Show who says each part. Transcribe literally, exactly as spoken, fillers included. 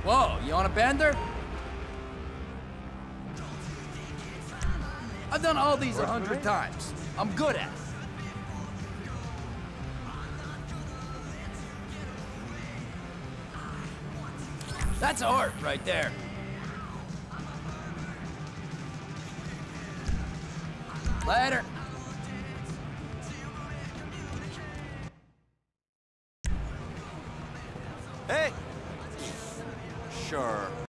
Speaker 1: Whoa, you on a bender? I've done all these a hundred times. I'm good at it. That's art right there. Later.
Speaker 2: Hey! Sure.